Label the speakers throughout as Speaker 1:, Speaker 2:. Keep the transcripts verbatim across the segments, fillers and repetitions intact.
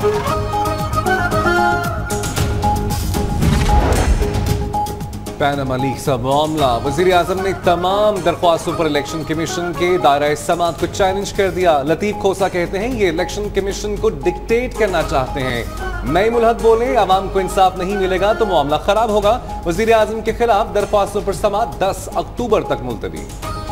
Speaker 1: पैनमा leaks का मामला, वजीर आजम ने तमाम दरख्वास्तों पर इलेक्शन कमीशन के दायरा समाअत को चैलेंज कर दिया। लतीफ खोसा कहते हैं ये इलेक्शन कमीशन को डिक्टेट करना चाहते हैं। नई मुल्हद बोले आवाम को इंसाफ नहीं मिलेगा तो मामला खराब होगा। वजीर आजम के खिलाफ दरख्वास्तों पर समाअत दस अक्टूबर तक मुलतवी।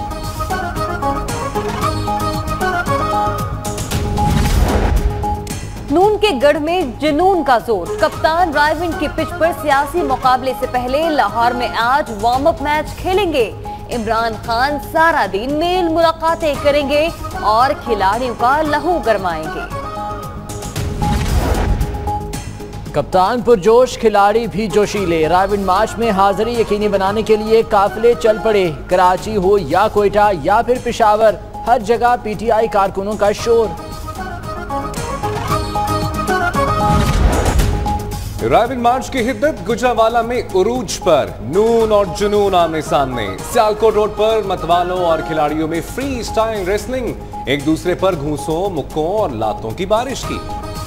Speaker 2: नून के गढ़ में जुनून का जोर, कप्तान रायविंड की पिच पर सियासी मुकाबले से पहले लाहौर में आज वार्म अप मैच खेलेंगे। इमरान खान सारा दिन मेल मुलाकातें करेंगे और खिलाड़ियों का लहू गरमाएंगे।
Speaker 3: कप्तान पुरजोश, खिलाड़ी भी जोशीले। रायविंड मार्च में हाजिरी यकीनी बनाने के लिए काफिले चल पड़े। कराची हो या कोयटा या फिर पेशावर, हर जगह पीटीआई कारकुनों का शोर।
Speaker 1: रायविंड मार्च की हिद्दत, गुजरावाला में उरूज पर नून और जुनून आमने सामने। सियालकोट रोड पर मतवालों और खिलाड़ियों में फ्री स्टाइल रेसलिंग, एक दूसरे पर घूंसों, मुक्कों और लातों की बारिश की।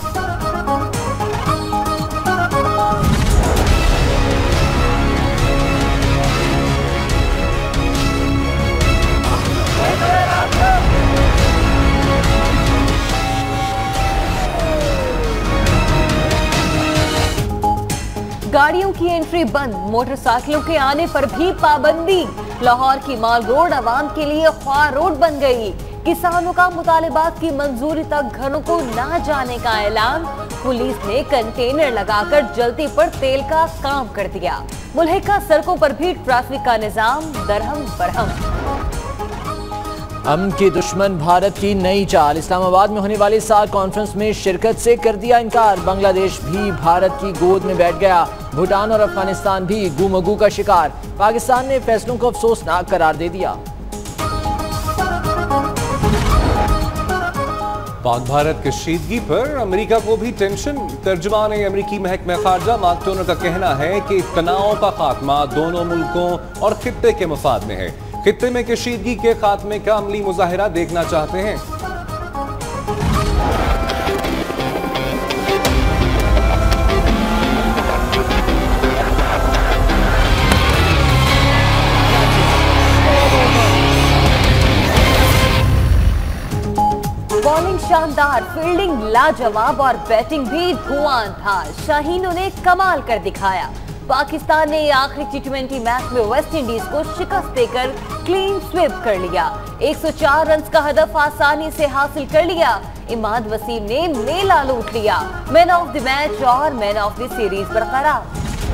Speaker 2: गाड़ियों की एंट्री बंद, मोटरसाइकिलों के आने पर भी पाबंदी। लाहौर की माल रोड आवाम के लिए ख्वार रोड बन गई। किसानों का मुतालिबात की मंजूरी तक घरों को न जाने का ऐलान। पुलिस ने कंटेनर लगाकर जल्दी पर तेल का काम कर दिया। मुल्हिका सड़कों पर भी ट्रैफिक का निजाम दरहम बरहम।
Speaker 3: अमन की दुश्मन भारत की नई चाल, इस्लामाबाद में होने वाली सार्क कॉन्फ्रेंस में शिरकत से कर दिया इनकार। बांग्लादेश भी भारत की गोद में बैठ गया। भूटान और अफगानिस्तान भी गुमगू का शिकार। पाकिस्तान ने फैसलों को अफसोसनाक करार दे दिया।
Speaker 1: पाक भारत कशीदगी पर अमेरिका को भी टेंशन। तर्जुमान अमेरिकी महकमा खारजा मार्क टोनर का कहना है कि तनाव का खात्मा दोनों मुल्कों और खित्ते के मफाद में है। खित्ते में कशीदगी के खात्मे का अमली मुजाहिरा देखना चाहते हैं।
Speaker 2: बॉलिंग शानदार, फील्डिंग लाजवाब और बैटिंग भी धुआंधार। शाहीनों ने कमाल कर दिखाया। पाकिस्तान ने आखिरी टी ट्वेंटी मैच में वेस्ट इंडीज को शिकस्त देकर क्लीन स्वीप कर लिया। एक सौ चार रन का हदफ आसानी से हासिल कर लिया। इमाद वसीम ने मेला लूट लिया। मैन ऑफ द मैच और मैन ऑफ द सीरीज बरकरार।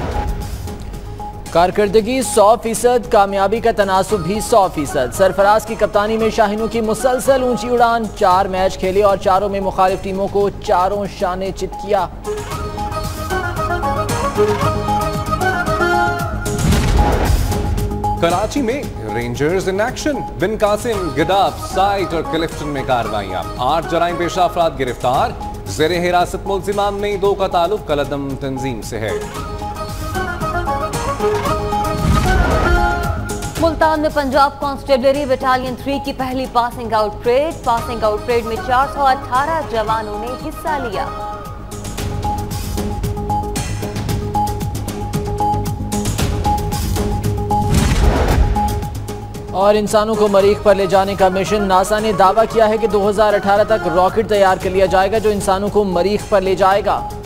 Speaker 3: कारकर्दगी सौ फीसद, कामयाबी का तनासुब भी सौ फीसद। सरफराज की कप्तानी में शाहीनों की मुसलसल ऊंची उड़ान। चार मैच खेले और चारों में मुखालिफ टीमों को चारों शाने चित किया।
Speaker 1: कराची में rangers in action. Bin Qasim, Gadap, site और क्लिफ्टन में कार्रवाइयां। आठ जराइम पेशा अफराद गिरफ्तार। ज़ेरे हिरासत मुल्जिमान में दो का ताल्लुक कलदम तंजीम से है।
Speaker 2: मुल्तान में पंजाब कांस्टेबलरी बटालियन थ्री की पहली passing out parade. Passing out parade में चार सौ अठारह जवानों ने हिस्सा लिया।
Speaker 3: और इंसानों को मरीख पर ले जाने का मिशन। नासा ने दावा किया है कि दो हज़ार अठारह तक रॉकेट तैयार कर लिया जाएगा जो इंसानों को मरीख पर ले जाएगा।